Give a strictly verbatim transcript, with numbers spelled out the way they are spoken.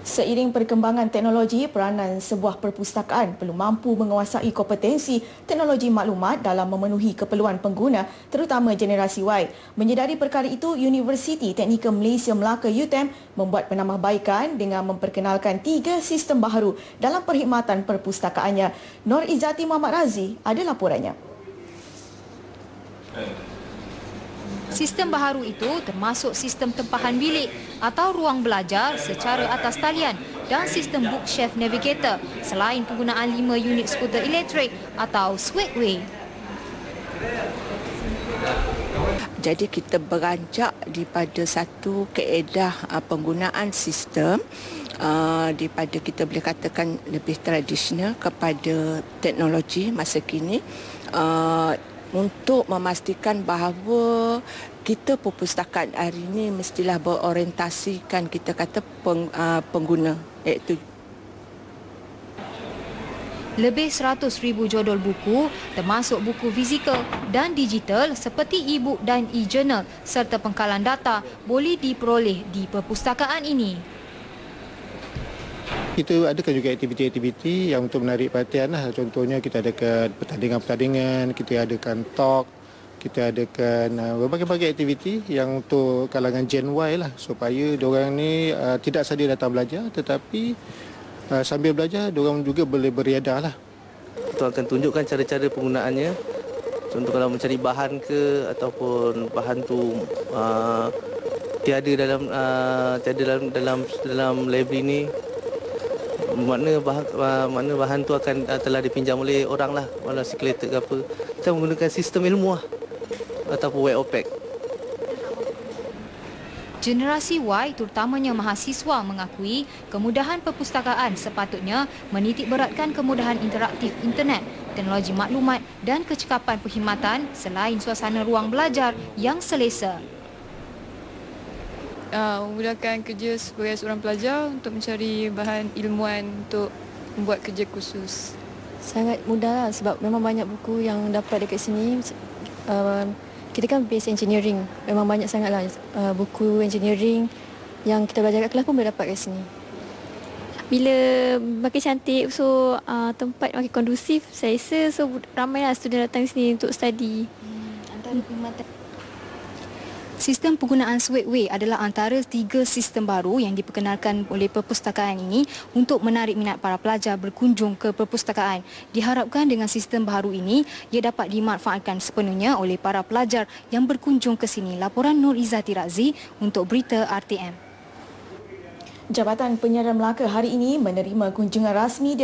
Seiring perkembangan teknologi, peranan sebuah perpustakaan perlu mampu menguasai kompetensi teknologi maklumat dalam memenuhi keperluan pengguna, terutama generasi Y. Menyedari perkara itu, Universiti Teknikal Malaysia Melaka U T M membuat penambahbaikan dengan memperkenalkan tiga sistem baharu dalam perkhidmatan perpustakaannya. Nur Izzati Muhammad Razi ada laporannya. Sistem baharu itu termasuk sistem tempahan bilik atau ruang belajar secara atas talian dan sistem bookshelf navigator selain penggunaan lima unit skuter elektrik atau Swagway. Jadi kita beranjak daripada satu kaedah penggunaan sistem uh, daripada kita boleh katakan lebih tradisional kepada teknologi masa kini. Uh, untuk memastikan bahawa kita perpustakaan hari ini mestilah berorientasikan kita kata peng, uh, pengguna iaitu lebih seratus ribu jodol buku termasuk buku fizikal dan digital seperti e-book dan e-journal serta pengkalan data boleh diperoleh di perpustakaan ini. Kita adakan juga aktiviti-aktiviti yang untuk menarik perhatian lah. Contohnya kita adakan pertandingan-pertandingan, kita adakan talk, kita adakan uh, berbagai-bagai aktiviti yang untuk kalangan Gen Y lah, supaya diorang ni uh, tidak sahaja datang belajar tetapi uh, sambil belajar diorang juga boleh beriadah lah. Kita akan tunjukkan cara-cara penggunaannya. Contoh kalau mencari bahan ke ataupun bahan tu uh, tiada dalam uh, tiada dalam dalam dalam library ni. Makna bahan, makna bahan tu akan telah dipinjam oleh orang lah, walau sikleted ke apa. Kita menggunakan sistem ilmuah ataupun web O P E C. Generasi Y, terutamanya mahasiswa, mengakui kemudahan perpustakaan sepatutnya menitikberatkan kemudahan interaktif internet, teknologi maklumat dan kecekapan perkhidmatan selain suasana ruang belajar yang selesa. Uh, memudahkan kerja sebagai seorang pelajar untuk mencari bahan ilmuan untuk membuat kerja khusus. Sangat mudah lah sebab memang banyak buku yang dapat dekat sini. Uh, kita kan base engineering, memang banyak sangatlah uh, buku engineering yang kita belajar kat kelas pun boleh dapat kat sini. Bila makin cantik, so uh, tempat makin kondusif, saya rasa so ramailah student datang sini untuk study. Hmm, antara perkhidmatan. Sistem penggunaan Swagway adalah antara tiga sistem baru yang diperkenalkan oleh perpustakaan ini untuk menarik minat para pelajar berkunjung ke perpustakaan. Diharapkan dengan sistem baru ini, ia dapat dimanfaatkan sepenuhnya oleh para pelajar yang berkunjung ke sini. Laporan Nur Izzati Razi untuk Berita R T M. Jabatan Penyiaran Melaka hari ini menerima kunjungan rasmi